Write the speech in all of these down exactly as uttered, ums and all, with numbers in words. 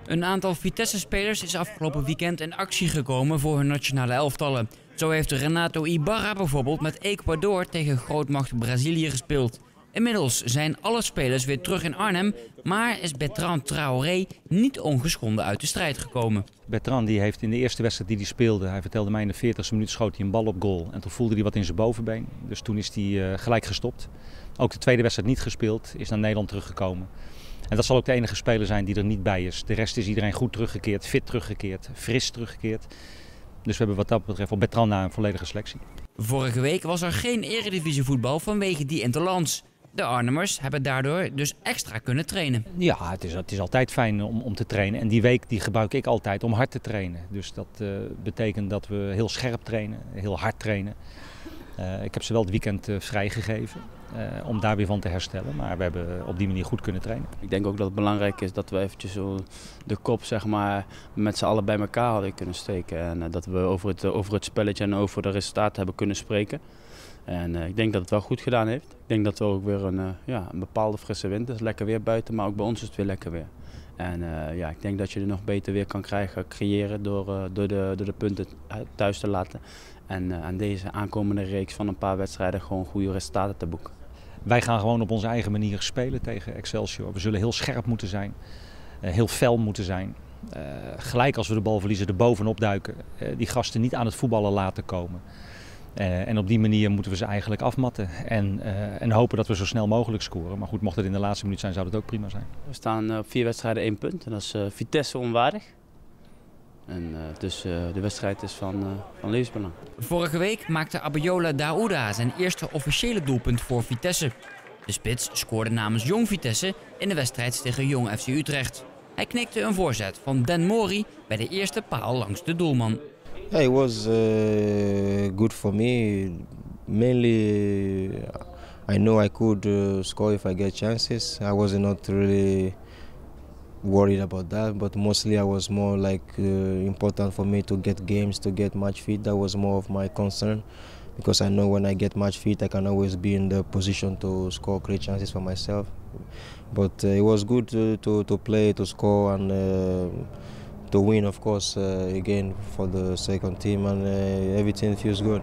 Een aantal Vitesse-spelers is afgelopen weekend in actie gekomen voor hun nationale elftallen. Zo heeft Renato Ibarra bijvoorbeeld met Ecuador tegen grootmacht Brazilië gespeeld. Inmiddels zijn alle spelers weer terug in Arnhem, maar is Bertrand Traoré niet ongeschonden uit de strijd gekomen. Bertrand die heeft in de eerste wedstrijd die hij speelde, hij vertelde mij in de veertigste minuut schoot hij een bal op goal. En toen voelde hij wat in zijn bovenbeen, dus toen is hij uh, gelijk gestopt. Ook de tweede wedstrijd niet gespeeld, is naar Nederland teruggekomen. En dat zal ook de enige speler zijn die er niet bij is. De rest is iedereen goed teruggekeerd, fit teruggekeerd, fris teruggekeerd. Dus we hebben wat dat betreft op Bertrand na een volledige selectie. Vorige week was er geen eredivisievoetbal vanwege die interlands. De Arnhemmers hebben daardoor dus extra kunnen trainen. Ja, het is, het is altijd fijn om, om te trainen. En die week die gebruik ik altijd om hard te trainen. Dus dat uh, betekent dat we heel scherp trainen, heel hard trainen. Uh, ik heb ze wel het weekend uh, vrijgegeven uh, om daar weer van te herstellen. Maar we hebben op die manier goed kunnen trainen. Ik denk ook dat het belangrijk is dat we eventjes zo de kop zeg maar, met z'n allen bij elkaar hadden kunnen steken. En uh, dat we over het, over het spelletje en over de resultaten hebben kunnen spreken. En uh, ik denk dat het wel goed gedaan heeft. Ik denk dat we ook weer een, uh, ja, een bepaalde frisse wind is. Lekker weer buiten, maar ook bij ons is het weer lekker weer. En uh, ja, ik denk dat je er nog beter weer kan krijgen, creëren door, uh, door, de, door de punten thuis te laten. En uh, aan deze aankomende reeks van een paar wedstrijden gewoon goede resultaten te boeken. Wij gaan gewoon op onze eigen manier spelen tegen Excelsior. We zullen heel scherp moeten zijn, uh, heel fel moeten zijn. Uh, gelijk als we de bal verliezen, er bovenop duiken. Uh, die gasten niet aan het voetballen laten komen. Uh, en op die manier moeten we ze eigenlijk afmatten en, uh, en hopen dat we zo snel mogelijk scoren. Maar goed, mocht het in de laatste minuut zijn, zou dat ook prima zijn. We staan op vier wedstrijden één punt en dat is uh, Vitesse onwaardig. En, uh, dus uh, de wedstrijd is van, uh, van levensbelang. Vorige week maakte Abayola Daouda zijn eerste officiële doelpunt voor Vitesse. De spits scoorde namens Jong Vitesse in de wedstrijd tegen Jong F C Utrecht. Hij knikte een voorzet van Den Mori bij de eerste paal langs de doelman. Yeah, it was uh, good for me. Mainly, I know I could uh, score if I get chances. I was not really worried about that, but mostly I was more like uh, important for me to get games, to get match fit. That was more of my concern, because I know when I get match fit, I can always be in the position to score great chances for myself. But uh, it was good to, to to play, to score, and. Uh, To win, of course, uh, again for the second team, and uh, everything feels good.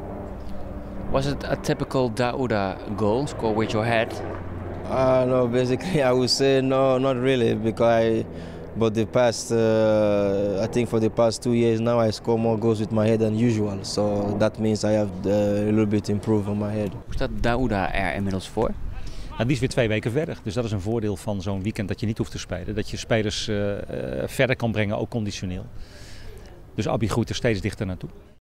Was it a typical Daouda goal, score with your head? Uh, no, basically I would say no, not really, because I, but the past, uh, I think for the past two years now I score more goals with my head than usual, so that means I have uh, a little bit improved on my head. Hoe staat Daouda er inmiddels voor? Nou, die is weer twee weken verder, dus dat is een voordeel van zo'n weekend dat je niet hoeft te spelen. Dat je spelers uh, uh, verder kan brengen, ook conditioneel. Dus Abi groeit er steeds dichter naartoe.